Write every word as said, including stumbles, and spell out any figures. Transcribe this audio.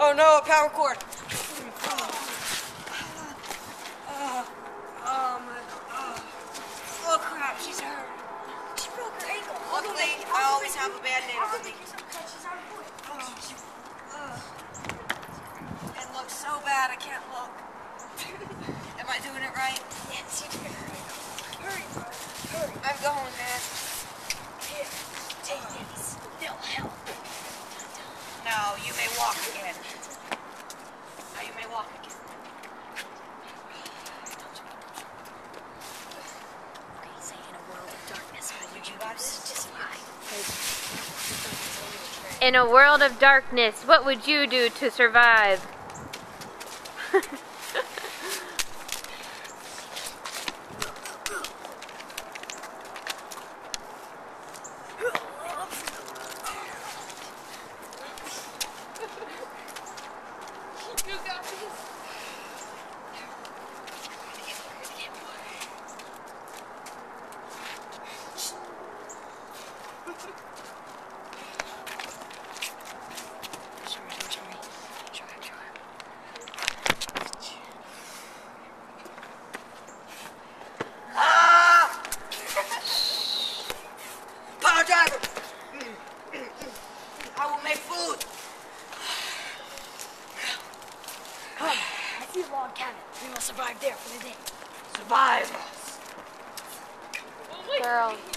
Oh no, a power cord. Oh my god. Oh crap, she's hurt. She broke her ankle. Luckily, I always have a band-aid on me. It looks so bad, I can't look. Am I doing it right? Yes, you did. Hurry, bro. Hurry. I'm going, man. Here, take these. They'll help. No, you may walk again. Now you may walk again. Okay, say in a world of darkness, what would you got use this? to survive? In a world of darkness, what would you do to survive? You got this. Power driver! I will make food! Come, I see a log cabin. We will survive there for the day. Survive! Girl.